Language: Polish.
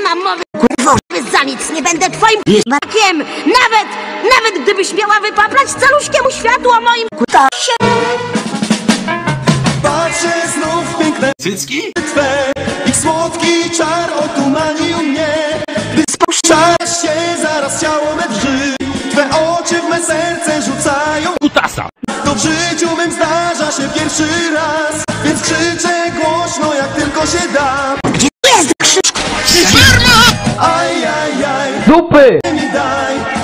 mam mowy, kurwo, za nic nie będę twoim bakiem. Nawet gdybyś miała wypaplać caluśkiemu światu o moim kutasie. Patrzę znów w piękne cycki? twe, ich słodki czar otumanił mnie. Gdy spuszczasz się, zaraz ciało me drży. Twe oczy w me serce rzucają Kutasa! to w życiu mym zdarza się pierwszy raz, więc krzyczę głośno jak tylko się da. Gdzie jest krzyż? Aj, aj, aj, Dupy! mi daj.